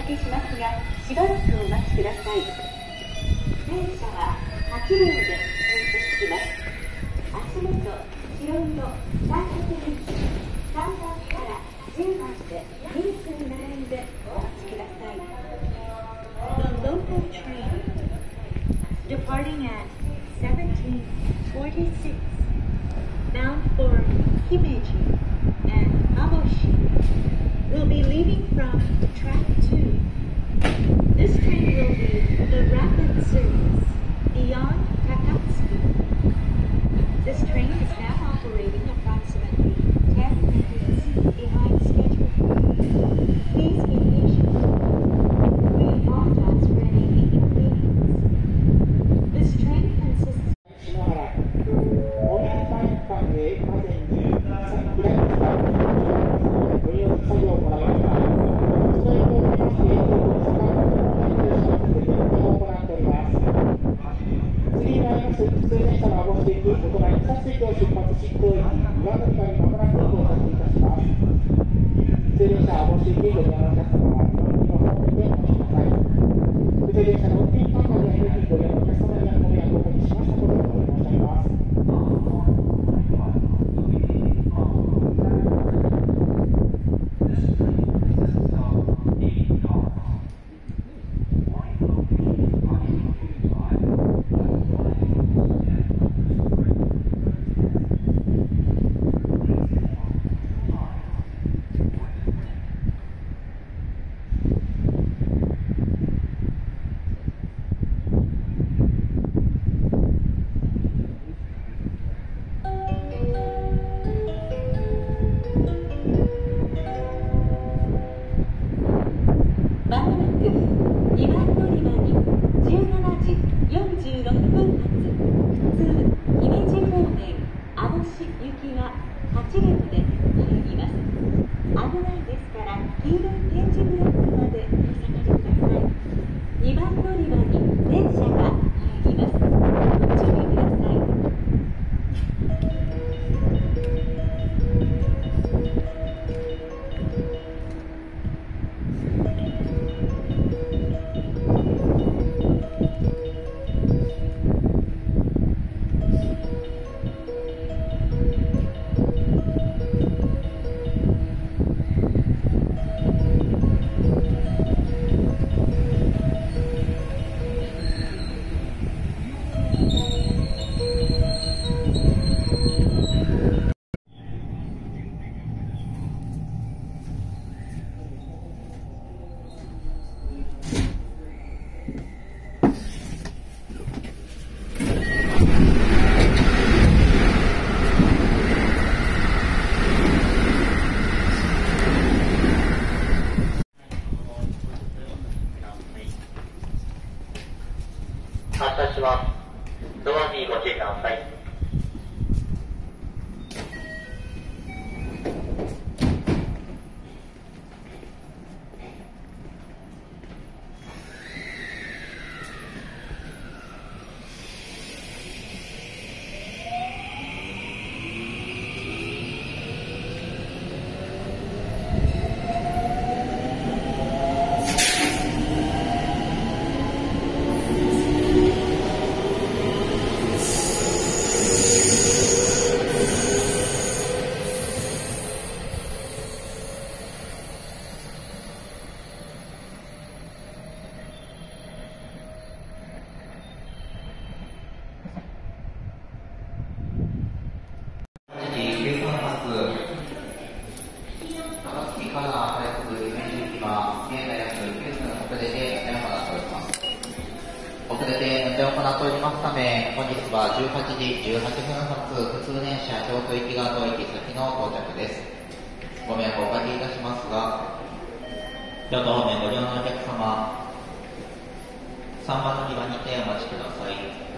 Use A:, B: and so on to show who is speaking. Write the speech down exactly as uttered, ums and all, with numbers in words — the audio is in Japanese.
A: けしますが、しばらくお待ちください。電車ははちびょうで停車します。足元、白色、三角電車、さんばんからじゅうばんでニースに並んでお待ちください。The local train departing at seventeen forty-six bound for Himeji and Aboshi will be leaving from track two. This train will be the rapid service beyond Takatsuki. This train is now operating approximately ten minutes behind schedule. Please be patient. We apologize for any inconvenience. This train consists
B: 発車します。ドアにご注意ください。遅れて運転を行っておりますため、本日はじゅうはちじじゅうはっぷん発普通電車京都行きが当駅先の到着です。ご迷惑をおかけいたしますが、京都方面ご利用のお客様、さんばん乗り場にてお待ちください。